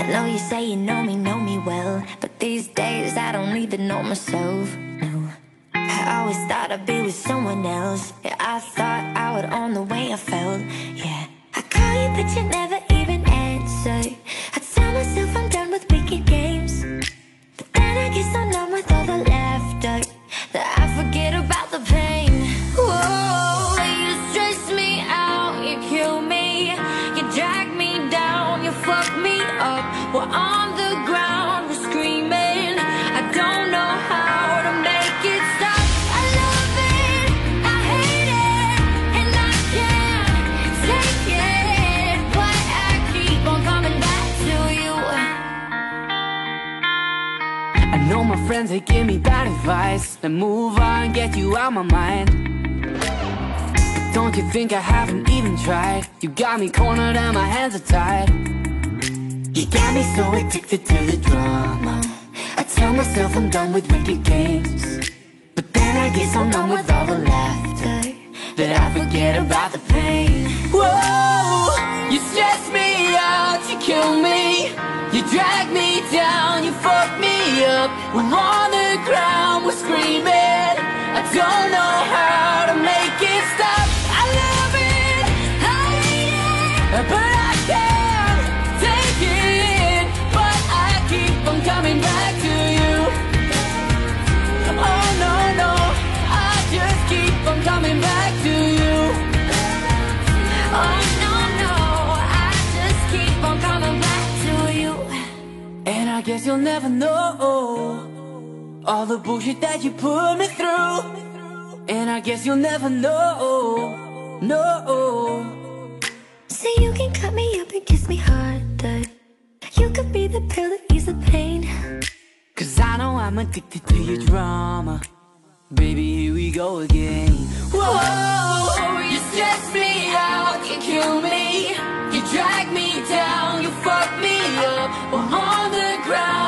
know you say you know me well, but these days I don't even know myself, no. I always thought I'd be with someone else. Yeah, I thought I would own the way I felt, yeah. I call you but you never even answer. I tell myself I'm done with wicked games, but then I get so numb with all the laughter that I forget about the pain. Whoa, you stress me out, you kill me, you drag me down, you fuck me up. We're on the ground, we're screaming. I don't know how to make it stop. I love it, I hate it, and I can't take it, but I keep on coming back to you. I know my friends, they give me bad advice, then move on, get you out my mind. But don't you think I haven't even tried? You got me cornered and my hands are tied. You got me so addicted to the drama. I tell myself I'm done with wicked games, but then I get so numb with all the laughter that I forget about the pain. Whoa, you stress me out, you kill me, you drag me down, you fuck me up. We're on the ground, we're screaming. I don't know how to make it stop. I love it, I hate it, but I can't take it, but I keep on coming back to you. Oh no, no, I just keep on coming back to you. Oh no, no, I just keep on coming back to you. And I guess you'll never know all the bullshit that you put me through. And I guess you'll never know, no. So you can cut me up and kiss me harder. You could be the pill that eases the pain. Cause I know I'm addicted to your drama. Baby, here we go again. Whoa, you stress me out, you kill me, you drag me down, you fuck me up. We're on the ground.